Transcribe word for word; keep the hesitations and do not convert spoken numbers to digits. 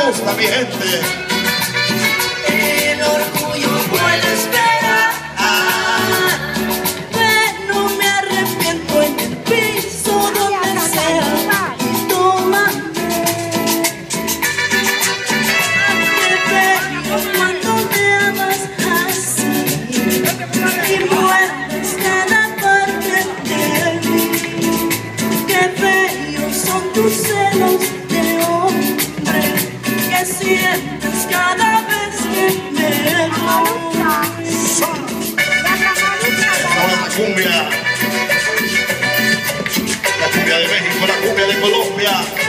gusta, mi gente. El orgullo puede esperar, pero me arrepiento en el piso donde sea. Tómame, qué bello cuando me amas así y mueves cada parte de mí. Qué bellos son tus celos de hombre que sientes cada vez que me voy. La cumbia, la cumbia de México, la cumbia de Colombia.